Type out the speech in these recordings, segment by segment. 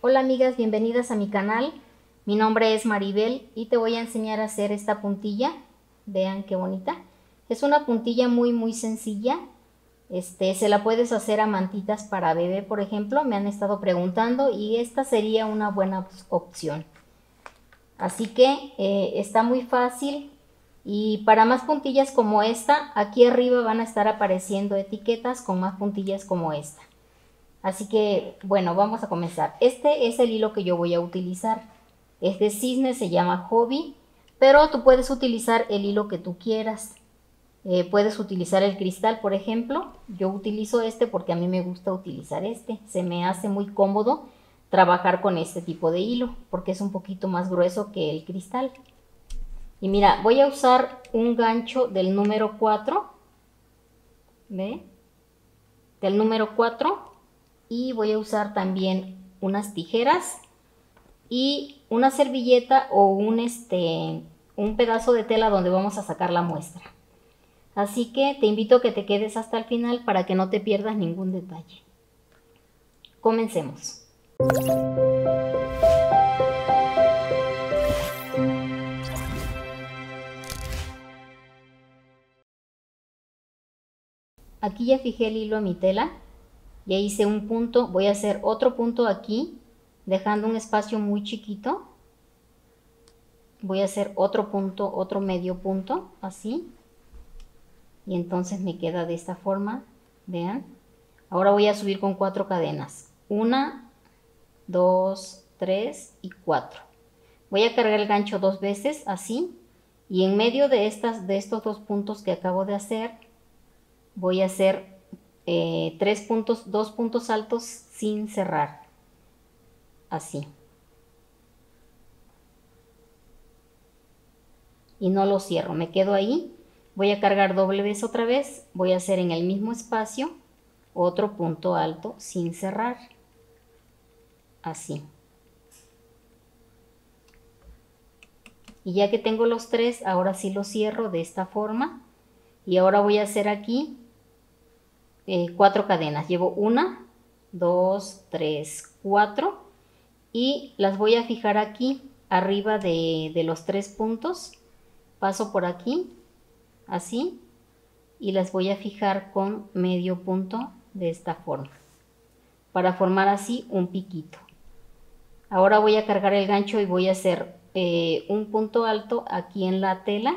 Hola amigas, bienvenidas a mi canal. Mi nombre es Maribel y te voy a enseñar a hacer esta puntilla. Vean qué bonita. Es una puntilla muy sencilla. Se la puedes hacer a mantitas para bebé, por ejemplo. Me han estado preguntando y esta sería una buena opción. Así que está muy fácil. Y para más puntillas como esta, aquí arriba van a estar apareciendo etiquetas con más puntillas como esta. Así que, bueno, vamos a comenzar. Este es el hilo que yo voy a utilizar. Es de cisne, se llama Hobby, pero tú puedes utilizar el hilo que tú quieras. Puedes utilizar el cristal, por ejemplo. Yo utilizo este porque a mí me gusta utilizar este. Se me hace muy cómodo trabajar con este tipo de hilo porque es un poquito más grueso que el cristal. Y mira, voy a usar un gancho del número 4. ¿Ve? Del número 4. Y voy a usar también unas tijeras y una servilleta o un pedazo de tela donde vamos a sacar la muestra. Así que te invito a que te quedes hasta el final para que no te pierdas ningún detalle. Comencemos. Aquí ya fijé el hilo a mi tela. Ya hice un punto, voy a hacer otro punto aquí, dejando un espacio muy chiquito. Voy a hacer otro punto, otro medio punto, así. Y entonces me queda de esta forma, vean. Ahora voy a subir con 4 cadenas. 1, 2, 3 y 4. Voy a cargar el gancho 2 veces, así. Y en medio de estos 2 puntos que acabo de hacer, voy a hacer 2 puntos altos sin cerrar, así. Y no lo cierro, me quedo ahí. Voy a cargar doble vez otra vez, voy a hacer en el mismo espacio otro punto alto sin cerrar, así. Y ya que tengo los 3, ahora sí los cierro de esta forma. Y ahora voy a hacer aquí 4 cadenas. Llevo 1, 2, 3, 4 y las voy a fijar aquí arriba de los 3 puntos. Paso por aquí, así, y las voy a fijar con medio punto de esta forma, para formar así un piquito. Ahora voy a cargar el gancho y voy a hacer un punto alto aquí en la tela.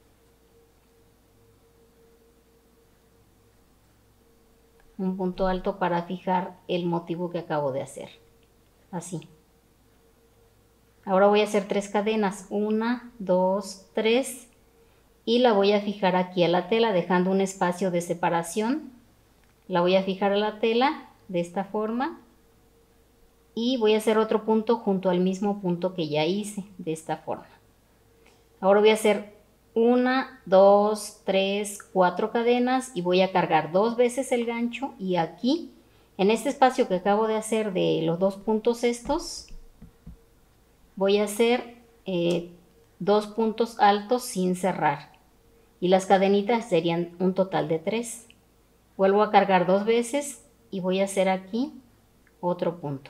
Un punto alto para fijar el motivo que acabo de hacer, así. Ahora voy a hacer 3 cadenas, 1, 2, 3 y la voy a fijar aquí a la tela dejando un espacio de separación. La voy a fijar a la tela de esta forma y voy a hacer otro punto junto al mismo punto que ya hice de esta forma. Ahora voy a hacer 1, 2, 3, 4 cadenas y voy a cargar 2 veces el gancho y aquí en este espacio que acabo de hacer de los 2 puntos estos voy a hacer 2 puntos altos sin cerrar y las cadenitas serían un total de 3. Vuelvo a cargar 2 veces y voy a hacer aquí otro punto,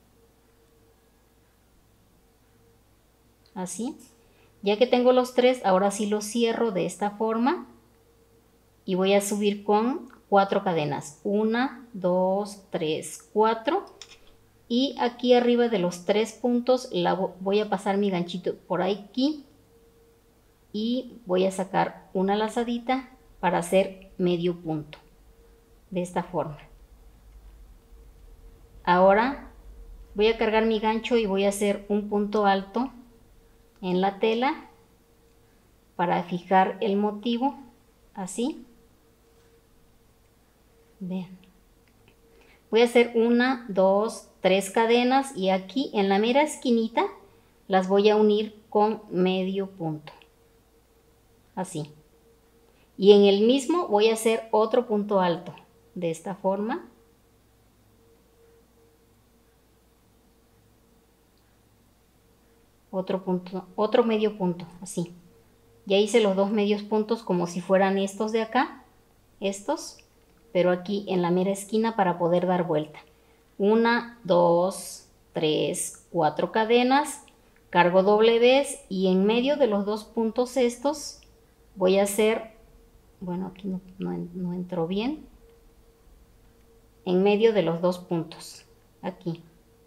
así. Ya que tengo los 3, ahora sí los cierro de esta forma y voy a subir con 4 cadenas, 1, 2, 3, 4 y aquí arriba de los 3 puntos voy a pasar mi ganchito por aquí y voy a sacar una lazadita para hacer medio punto de esta forma. Ahora voy a cargar mi gancho y voy a hacer un punto alto en la tela para fijar el motivo, así. Vean. Voy a hacer 1, 2, 3 cadenas y aquí en la mera esquinita las voy a unir con medio punto, así. Y en el mismo voy a hacer otro punto alto de esta forma. Otro punto, otro medio punto, así. Ya hice los 2 medios puntos como si fueran estos de acá, estos, pero aquí en la mera esquina para poder dar vuelta. 1, 2, 3, 4 cadenas, cargo doble vez y en medio de los dos puntos estos voy a hacer, bueno, aquí no entró bien, en medio de los dos puntos, aquí.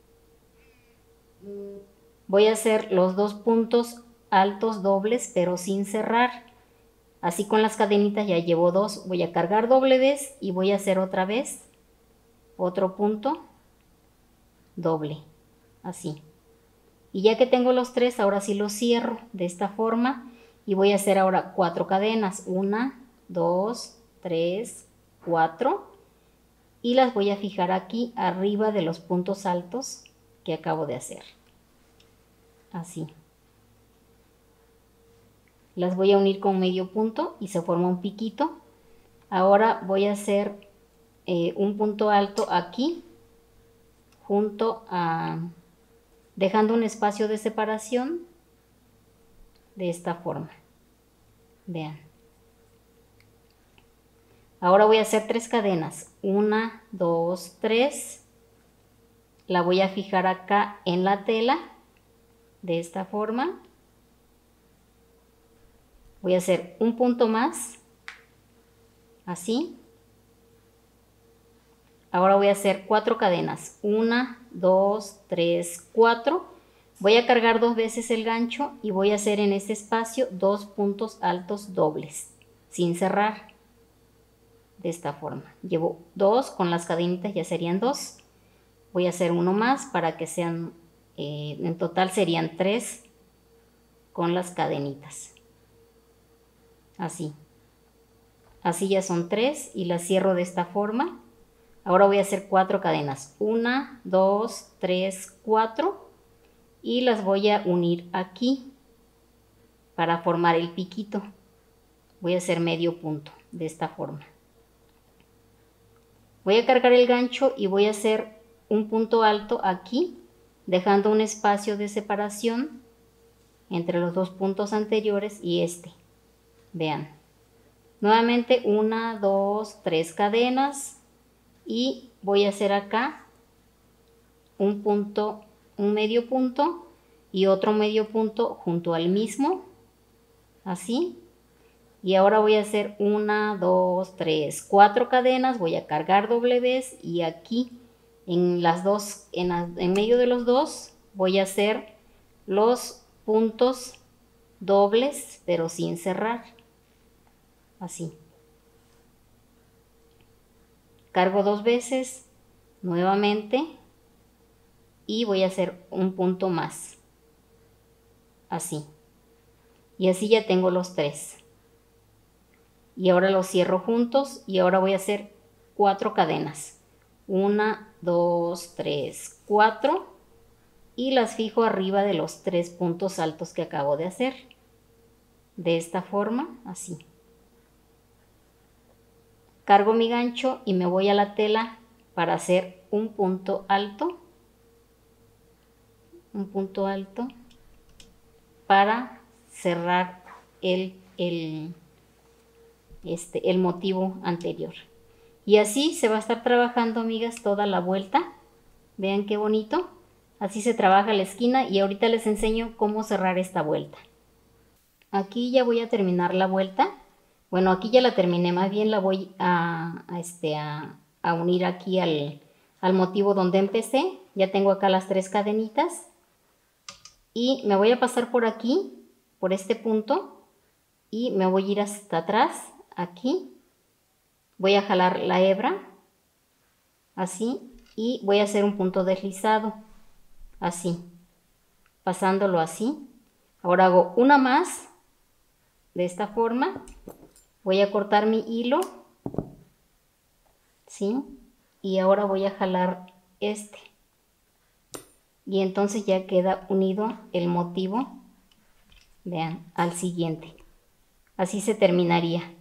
Voy a hacer los dos puntos altos dobles pero sin cerrar. Así con las cadenitas ya llevo dos, voy a cargar doble vez y voy a hacer otra vez otro punto doble, así. Y ya que tengo los tres, ahora sí los cierro de esta forma y voy a hacer ahora 4 cadenas, 1, 2, 3, 4 y las voy a fijar aquí arriba de los puntos altos que acabo de hacer, así. Las voy a unir con medio punto y se forma un piquito. Ahora voy a hacer un punto alto aquí, junto a, dejando un espacio de separación de esta forma. Vean. Ahora voy a hacer 3 cadenas. 1, 2, 3. La voy a fijar acá en la tela de esta forma. Voy a hacer un punto más, así. Ahora voy a hacer 4 cadenas, 1, 2, 3, 4. Voy a cargar 2 veces el gancho y voy a hacer en este espacio 2 puntos altos dobles, sin cerrar, de esta forma. Llevo 2, con las cadenitas ya serían 2. Voy a hacer uno más para que sean, en total serían 3 con las cadenitas. Así. Así ya son 3 y las cierro de esta forma. Ahora voy a hacer 4 cadenas. 1, 2, 3, 4. Y las voy a unir aquí para formar el piquito. Voy a hacer medio punto de esta forma. Voy a cargar el gancho y voy a hacer un punto alto aquí, dejando un espacio de separación entre los dos puntos anteriores y este. Vean, nuevamente 1, 2, 3 cadenas y voy a hacer acá un punto, un medio punto y otro medio punto junto al mismo, así. Y ahora voy a hacer 1, 2, 3, 4 cadenas, voy a cargar doble vez y aquí en las dos, en medio de los dos voy a hacer los puntos dobles pero sin cerrar. Así. Cargo 2 veces nuevamente y voy a hacer un punto más. Así. Y así ya tengo los 3. Y ahora los cierro juntos y ahora voy a hacer 4 cadenas. 1, 2, 3, 4 y las fijo arriba de los 3 puntos altos que acabo de hacer. De esta forma, así. Cargo mi gancho y me voy a la tela para hacer un punto alto. Un punto alto para cerrar el motivo anterior. Y así se va a estar trabajando, amigas, toda la vuelta. Vean qué bonito. Así se trabaja la esquina y ahorita les enseño cómo cerrar esta vuelta. Aquí ya voy a terminar la vuelta. Bueno, aquí ya la terminé, más bien la voy a unir aquí al motivo donde empecé. Ya tengo acá las 3 cadenitas. Y me voy a pasar por aquí, por este punto. Y me voy a ir hasta atrás, aquí. Voy a jalar la hebra, así. Y voy a hacer un punto deslizado, así. Pasándolo así. Ahora hago una más, de esta forma. Voy a cortar mi hilo, ¿sí? Y ahora voy a jalar este. Y entonces ya queda unido el motivo, vean, al siguiente. Así se terminaría.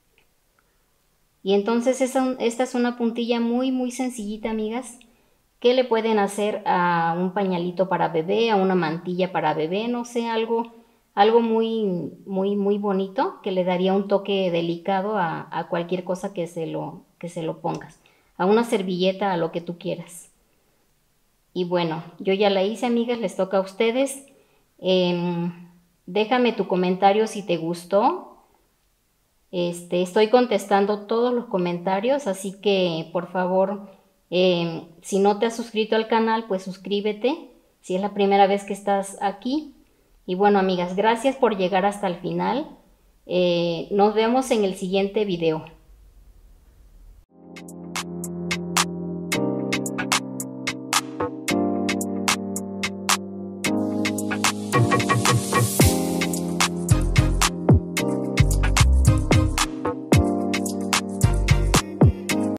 Y entonces esta es una puntilla muy, muy sencillita, amigas, que le pueden hacer a un pañalito para bebé, a una mantilla para bebé, no sé, algo muy, muy, muy bonito que le daría un toque delicado a cualquier cosa que se lo pongas. A una servilleta, a lo que tú quieras. Y bueno, yo ya la hice, amigas, les toca a ustedes. Déjame tu comentario si te gustó. Estoy contestando todos los comentarios, así que por favor, si no te has suscrito al canal, pues suscríbete si es la primera vez que estás aquí. Y bueno, amigas, gracias por llegar hasta el final. Nos vemos en el siguiente video.